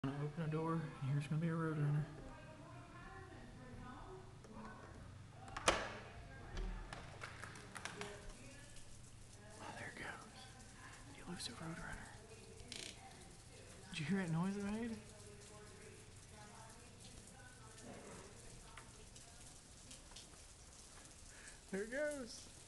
I'm gonna open a door, and here's gonna be a roadrunner. Oh, there it goes. The elusive roadrunner. Did you hear that noise it made? There it goes.